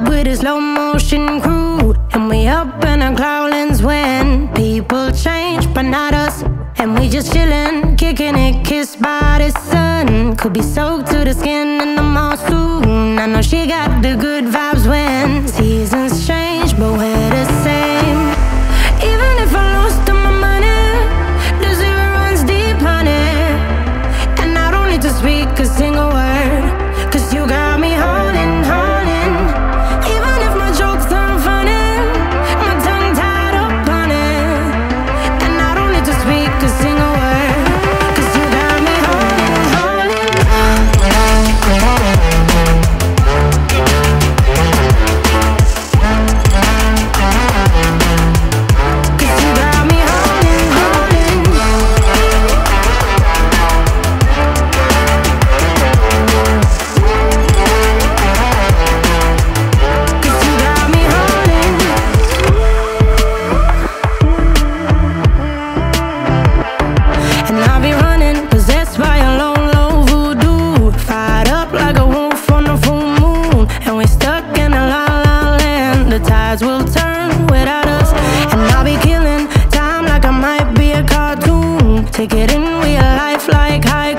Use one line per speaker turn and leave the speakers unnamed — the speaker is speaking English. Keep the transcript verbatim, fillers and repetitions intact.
with a slow motion crew, and we up in our growlings when people change, but not us. And we just chillin', kicking it, kissed by the sun. Could be soaked to the skin in the mall soon. I know she got the good vibes when seasons change, but we're the same. Even if I lost all my money, the zero runs deep, honey. And I don't need to speak a single word, cause you got me holding, holding. Even if my jokes aren't funny, my tongue tied up on it. And I don't need to speak a single word, cause you got me holding, holding. Cause you got me holding, holding. Cause you got me holding. And I'll be running, possessed by a low, low voodoo. Fired up like a wolf on a full moon. And we're stuck in a la la land. The tides will turn without us. And I'll be killing time like I might be a cartoon. Take it in real life like high